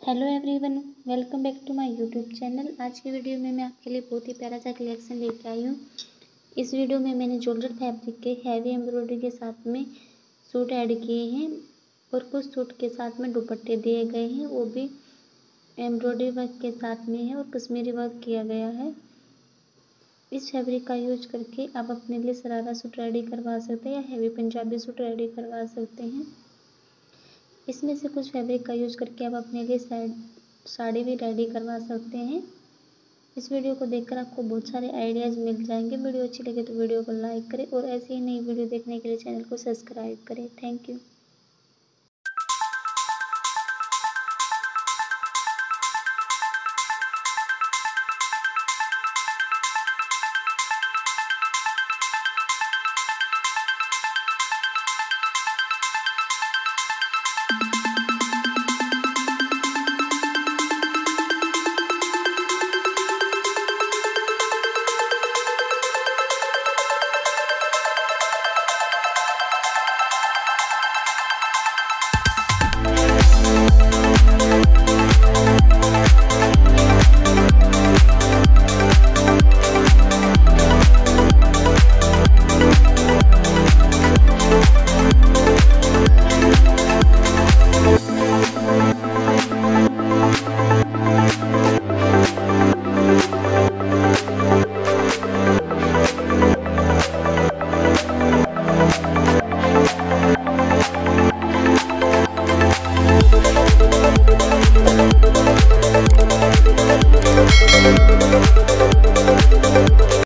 Hello everyone, welcome back to my YouTube channel. आज की video में मैं आपके लिए बहुत ही प्यारा सा कलेक्शन लेके आई हूँ। इस वीडियो में मैंने जॉर्जेट फैब्रिक के हैवी एम्ब्रॉयडरी के साथ में सूट ऐड किए हैं और कुछ सूट के साथ में दुपट्टे दिए गए हैं, वो भी एम्ब्रॉयडरी वर्क के साथ में है और कश्मीरी वर्क किया गया है। इस फैब्रिक का यूज करके आप अपने लिए शरारा सूट रेडी करवा सकते हैं या हैवी पंजाबी सूट रेडी करवा सकते हैं। इसमें से कुछ फैब्रिक का यूज करके आप अपने लिए साड़ी भी रेडी करवा सकते हैं। इस वीडियो को देखकर आपको बहुत सारे आइडियाज़ मिल जाएंगे। वीडियो अच्छी लगे तो वीडियो को लाइक करें और ऐसी ही नई वीडियो देखने के लिए चैनल को सब्सक्राइब करें। Thank you.